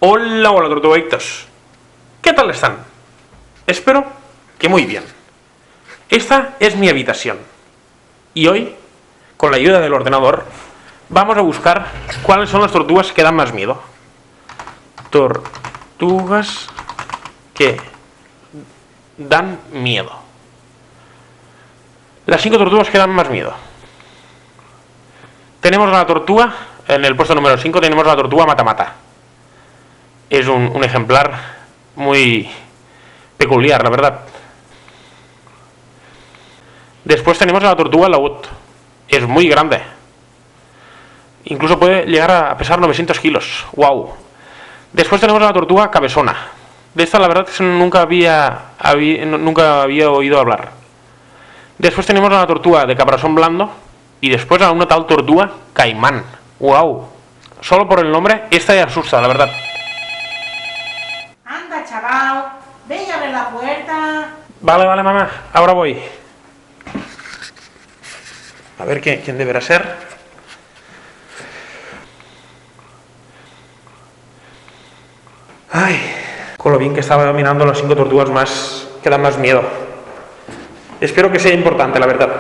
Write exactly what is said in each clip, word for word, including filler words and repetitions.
Hola, hola tortuguitos. ¿Qué tal están? Espero que muy bien. Esta es mi habitación. Y hoy, con la ayuda del ordenador, vamos a buscar cuáles son las tortugas que dan más miedo. Tortugas que dan miedo. Las cinco tortugas que dan más miedo. Tenemos la tortuga, en el puesto número cinco tenemos la tortuga mata-mata. Es un, un ejemplar muy peculiar, la verdad. Después tenemos a la tortuga laúd. Es muy grande. Incluso puede llegar a pesar novecientos kilos. ¡Wow! Después tenemos a la tortuga cabezona. De esta la verdad es que nunca había, había, nunca había oído hablar. Después tenemos a la tortuga de caparazón blando. Y después a una tal tortuga caimán. ¡Wow! Solo por el nombre, esta ya asusta, la verdad. Anda, chaval, ven a ver la puerta. Vale, vale, mamá, ahora voy. A ver ¿quién, quién deberá ser. Ay, con lo bien que estaba dominando las cinco tortugas más que dan más miedo. Espero que sea importante, la verdad.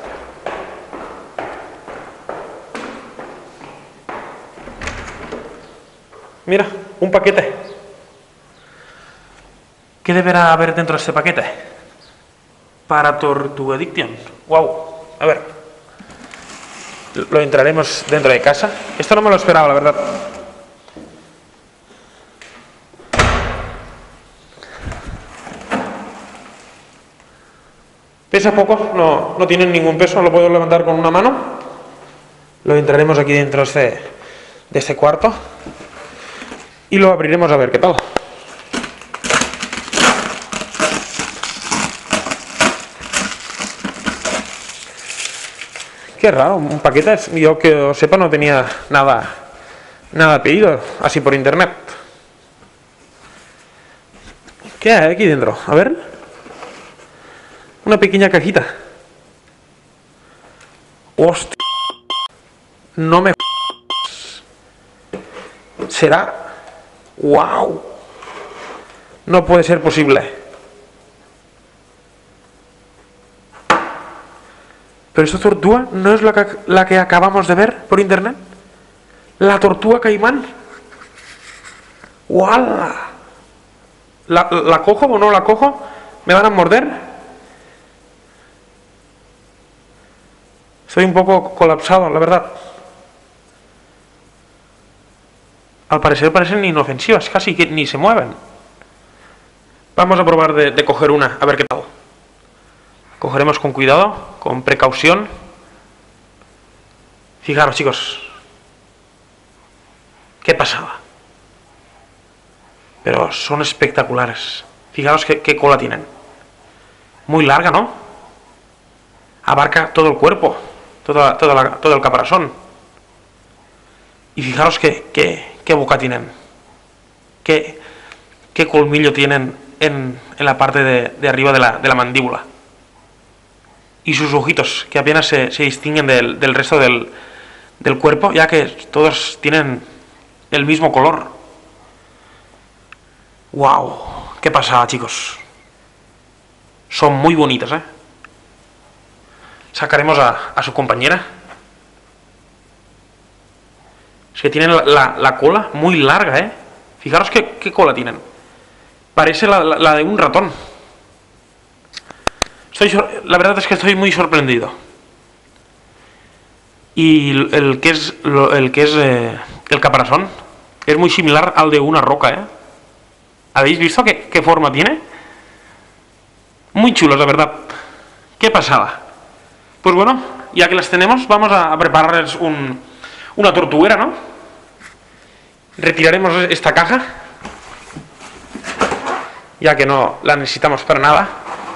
Mira, un paquete. ¿Qué deberá haber dentro de este paquete? Para Tortuga Addiction. Wow. A ver. Lo entraremos dentro de casa. Esto no me lo esperaba, la verdad. Pesa poco, no, no tiene ningún peso, lo puedo levantar con una mano. Lo entraremos aquí dentro de este, de este cuarto. Y lo abriremos a ver qué tal. Qué raro, un paquete. Yo que os sepa no tenía nada, nada pedido así por internet. ¿Qué hay aquí dentro? A ver. Una pequeña cajita. Hostia. No me... ¿Será? ¡Wow! No puede ser posible. Pero esta tortuga no es la que, la que acabamos de ver por internet. La tortuga caimán. ¡Wala! ¿La, ¿La cojo o no la cojo? ¿Me van a morder? Estoy un poco colapsado, la verdad. Al parecer parecen inofensivas, casi que ni se mueven. Vamos a probar de, de coger una, a ver qué tal. Cogeremos con cuidado, con precaución. Fijaros, chicos. Qué pasada. Pero son espectaculares. Fijaros qué, qué cola tienen. Muy larga, ¿no? Abarca todo el cuerpo, toda, toda la, todo el caparazón. Y fijaros qué, qué, qué boca tienen. Qué, qué colmillo tienen en, en la parte de, de arriba de la, de la mandíbula. Y sus ojitos, que apenas se, se distinguen del, del resto del, del cuerpo, ya que todos tienen el mismo color. ¡Wow! ¡Qué pasada, chicos! Son muy bonitas, ¿eh? Sacaremos a, a su compañera. Es que tienen la, la, la cola muy larga, ¿eh? Fijaros qué, qué cola tienen. Parece la, la, la de un ratón. Estoy, la verdad es que estoy muy sorprendido. Y el, el que es, lo, el, que es eh, el caparazón es muy similar al de una roca, ¿eh? ¿Habéis visto qué, qué forma tiene? Muy chulos, la verdad. ¡Qué pasada! Pues bueno, ya que las tenemos, vamos a, a prepararles un, una tortuguera, ¿no? Retiraremos esta caja, ya que no la necesitamos para nada.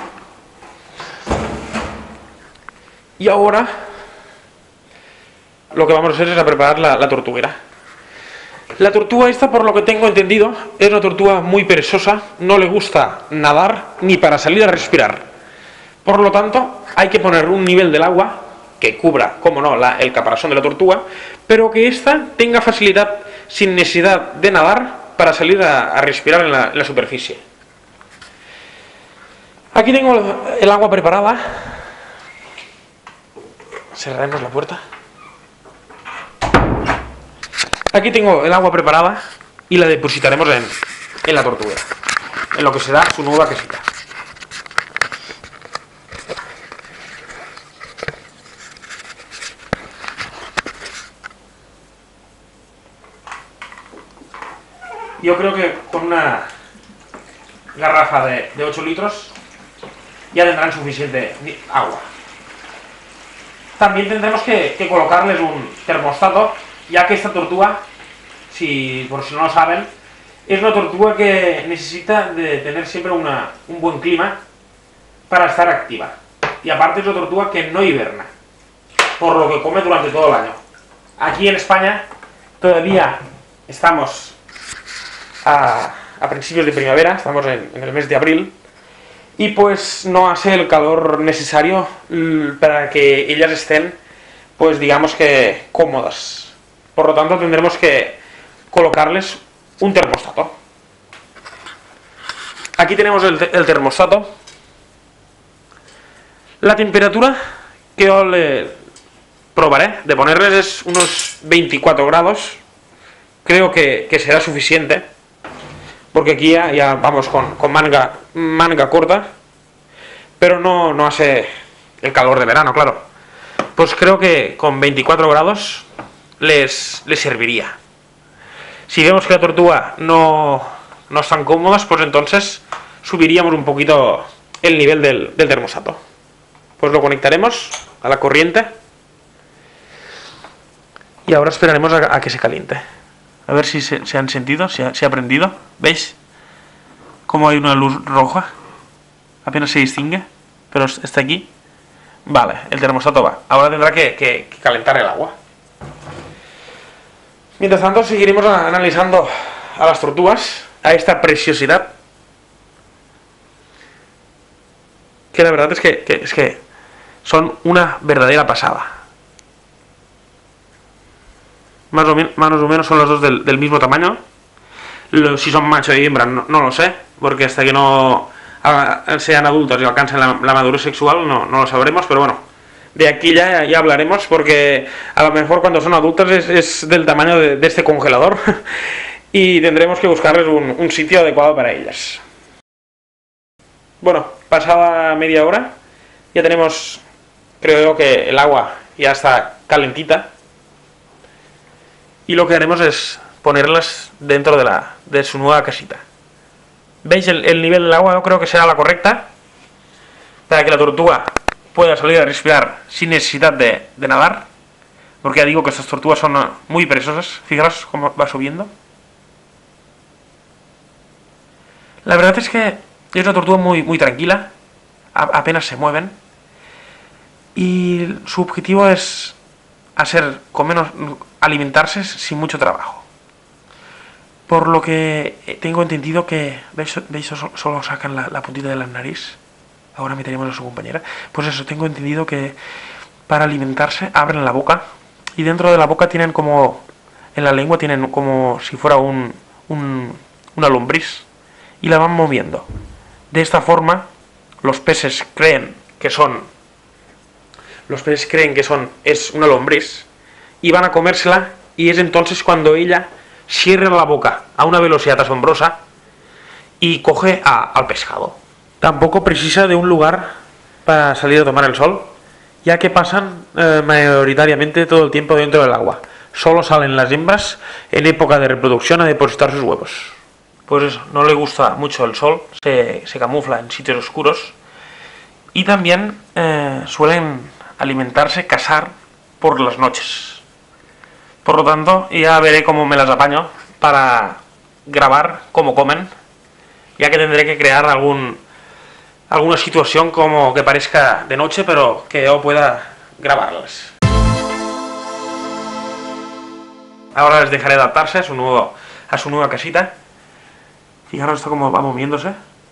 Y ahora lo que vamos a hacer es a preparar la, la tortuguera. La tortuga esta, por lo que tengo entendido, es una tortuga muy perezosa, no le gusta nadar ni para salir a respirar. Por lo tanto, hay que poner un nivel del agua que cubra, como no, la, el caparazón de la tortuga, pero que ésta tenga facilidad, sin necesidad de nadar, para salir a, a respirar en la, en la superficie. Aquí tengo el, el agua preparada. Cerraremos la puerta. Aquí tengo el agua preparada y la depositaremos en, en la tortuguera, en lo que será su nueva casita. Yo creo que con una garrafa de, de ocho litros ya tendrán suficiente agua. También tendremos que, que colocarles un termostato, ya que esta tortuga, si por si no lo saben, es una tortuga que necesita de tener siempre una, un buen clima para estar activa. Y aparte es una tortuga que no hiberna, por lo que come durante todo el año. Aquí en España todavía estamos a, a principios de primavera, estamos en, en el mes de abril, y pues no hace el calor necesario para que ellas estén, pues digamos que cómodas. Por lo tanto tendremos que colocarles un termostato. Aquí tenemos el, el termostato. La temperatura que yo le probaré de ponerles es unos veinticuatro grados. Creo que, que será suficiente, porque aquí ya, ya vamos con, con manga, manga corta, pero no, no hace el calor de verano, claro. Pues creo que con veinticuatro grados les, les serviría. Si vemos que la tortuga no, no están cómodas, pues entonces subiríamos un poquito el nivel del, del termostato. Pues lo conectaremos a la corriente y ahora esperaremos a, a que se caliente. A ver si se, se han sentido, si ha, se ha prendido. ¿Veis cómo hay una luz roja? Apenas se distingue, pero está aquí. Vale, el termostato va. Ahora tendrá que, que, que calentar el agua. Mientras tanto seguiremos analizando a las tortugas, a esta preciosidad, que la verdad es que, que, es que son una verdadera pasada. Más o, men más o menos son los dos del, del mismo tamaño. Lo, si son macho y hembra no, no lo sé, porque hasta que no a, sean adultos y alcancen la, la madurez sexual no, no lo sabremos, pero bueno, de aquí ya, ya hablaremos, porque a lo mejor cuando son adultos es, es del tamaño de, de este congelador y tendremos que buscarles un, un sitio adecuado para ellas. Bueno, pasada media hora ya tenemos, creo yo, que el agua ya está calentita. Y lo que haremos es ponerlas dentro de, la, de su nueva casita. ¿Veis el, el nivel del agua? Yo creo que será la correcta, para que la tortuga pueda salir a respirar sin necesidad de, de nadar. Porque ya digo que estas tortugas son muy perezosas. Fijaros cómo va subiendo. La verdad es que es una tortuga muy, muy tranquila. A, apenas se mueven. Y su objetivo es hacer con menos, alimentarse sin mucho trabajo. Por lo que tengo entendido que, ¿veis? ¿Veis? Solo sacan la, la puntita de la nariz. Ahora meteremos a su compañera. Pues eso, tengo entendido que para alimentarse abren la boca y dentro de la boca tienen como, en la lengua tienen como si fuera un, un, una lombriz y la van moviendo. De esta forma los peces creen que son los peces creen que son es una lombriz y van a comérsela, y es entonces cuando ella cierra la boca a una velocidad asombrosa y coge a, al pescado. Tampoco precisa de un lugar para salir a tomar el sol, ya que pasan eh, mayoritariamente todo el tiempo dentro del agua. Solo salen las hembras en época de reproducción a depositar sus huevos. Pues eso, no le gusta mucho el sol, se, se camufla en sitios oscuros y también eh, suelen alimentarse, cazar por las noches. Por lo tanto, ya veré cómo me las apaño para grabar cómo comen, ya que tendré que crear algún alguna situación como que parezca de noche, pero que yo pueda grabarlas. Ahora les dejaré adaptarse a su nuevo, a su nueva casita. Fijaros esto cómo va moviéndose.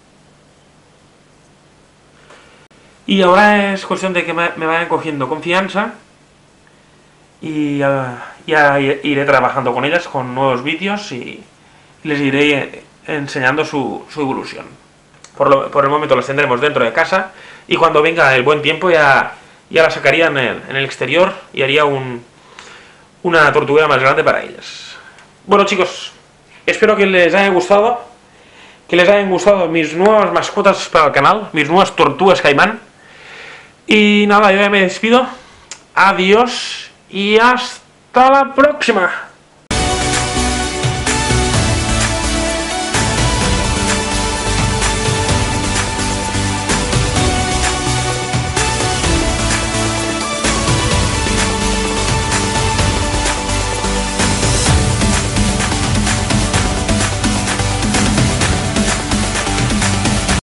Y ahora es cuestión de que me, me vayan cogiendo confianza y uh, ya iré trabajando con ellas con nuevos vídeos y les iré enseñando su, su evolución. Por, lo, por el momento los tendremos dentro de casa y cuando venga el buen tiempo ya, ya la sacaría en el, en el exterior y haría un, una tortuguera más grande para ellas. Bueno chicos, espero que les haya gustado, que les hayan gustado mis nuevas mascotas para el canal, mis nuevas tortugas caimán. Y nada, yo ya me despido. Adiós y hasta la próxima.